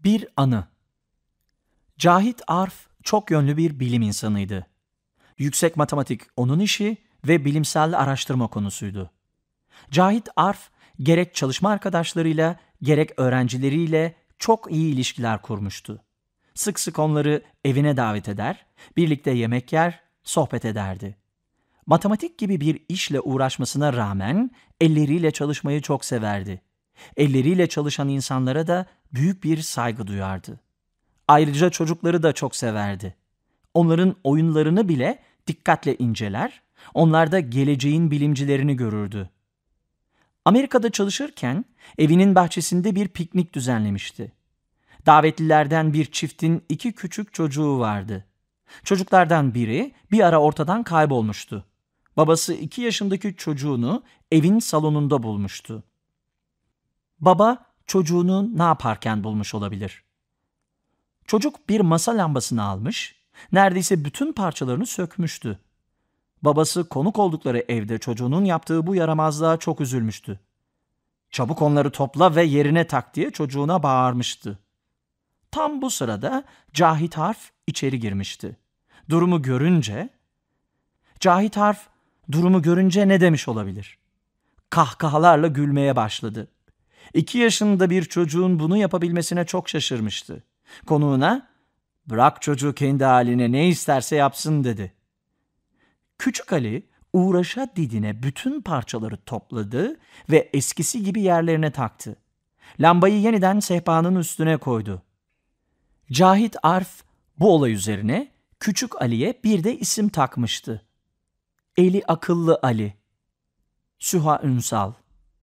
Bir anı. Cahit Arf çok yönlü bir bilim insanıydı. Yüksek matematik onun işi ve bilimsel araştırma konusuydu. Cahit Arf gerek çalışma arkadaşlarıyla gerek öğrencileriyle çok iyi ilişkiler kurmuştu. Sık sık onları evine davet eder, birlikte yemek yer, sohbet ederdi. Matematik gibi bir işle uğraşmasına rağmen elleriyle çalışmayı çok severdi. Elleriyle çalışan insanlara da büyük bir saygı duyardı. Ayrıca çocukları da çok severdi. Onların oyunlarını bile dikkatle inceler, onlarda geleceğin bilimcilerini görürdü. Amerika'da çalışırken evinin bahçesinde bir piknik düzenlemişti. Davetlilerden bir çiftin 2 küçük çocuğu vardı. Çocuklardan biri bir ara ortadan kaybolmuştu. Babası 2 yaşındaki çocuğunu evin salonunda bulmuştu. Baba çocuğunu ne yaparken bulmuş olabilir? Çocuk bir masa lambasını almış, neredeyse bütün parçalarını sökmüştü. Babası konuk oldukları evde çocuğunun yaptığı bu yaramazlığa çok üzülmüştü. "Çabuk onları topla ve yerine tak" diye çocuğuna bağırmıştı. Tam bu sırada Cahit Arf içeri girmişti. Cahit Arf durumu görünce ne demiş olabilir? Kahkahalarla gülmeye başladı. 2 yaşında bir çocuğun bunu yapabilmesine çok şaşırmıştı. Konuğuna, "Bırak çocuğu kendi haline, ne isterse yapsın" dedi. Küçük Ali uğraşa didine bütün parçaları topladı ve eskisi gibi yerlerine taktı. Lambayı yeniden sehpanın üstüne koydu. Cahit Arf bu olay üzerine Küçük Ali'ye bir de isim takmıştı. Eli Akıllı Ali. Süha Ünsal.